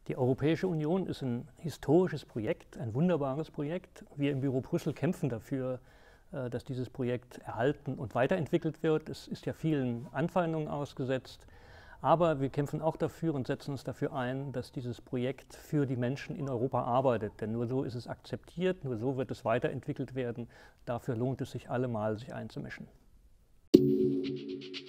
Die Europäische Union ist ein historisches Projekt, ein wunderbares Projekt. Wir im Büro Brüssel kämpfen dafür, dass dieses Projekt erhalten und weiterentwickelt wird. Es ist ja vielen Anfeindungen ausgesetzt, aber wir kämpfen auch dafür und setzen uns dafür ein, dass dieses Projekt für die Menschen in Europa arbeitet. Denn nur so ist es akzeptiert, nur so wird es weiterentwickelt werden. Dafür lohnt es sich allemal, sich einzumischen.